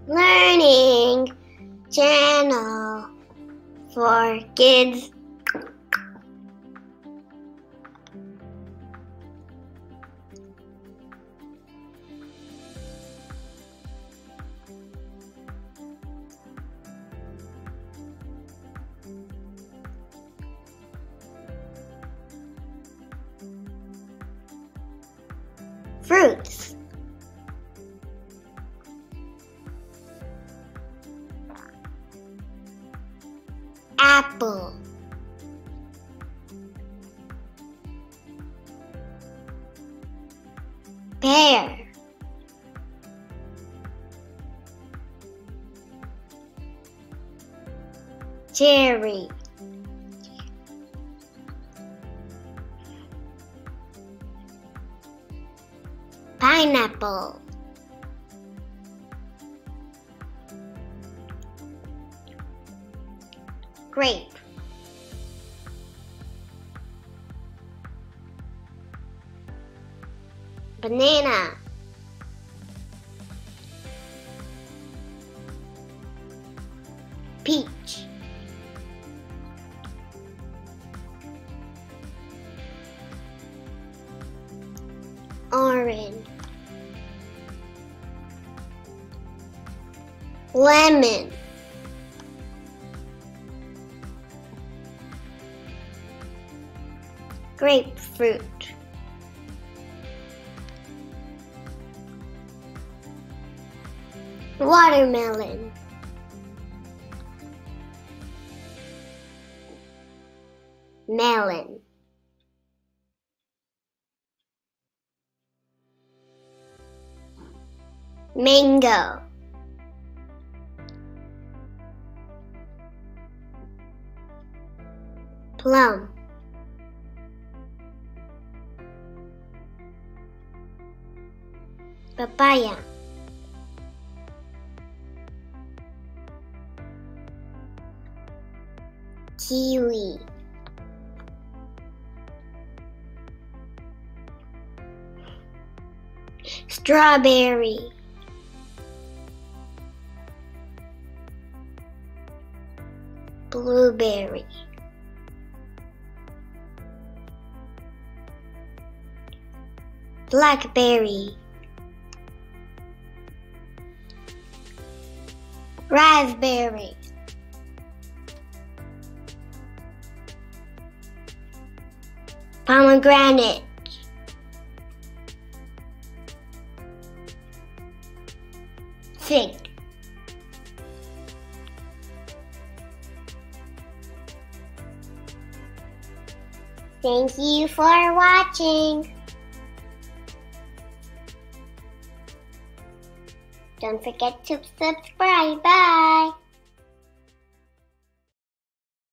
learning channel for kids. Fruits. Apple. Pear. Cherry. Pineapple. Grape. Banana. Peach. Orange. Lemon. Grapefruit. Watermelon. Melon. Mango. Plum. Papaya. Kiwi. Strawberry. Blueberry. Blackberry. Raspberry. Pomegranate. Fig. Thank you for watching. Don't forget to subscribe. Bye.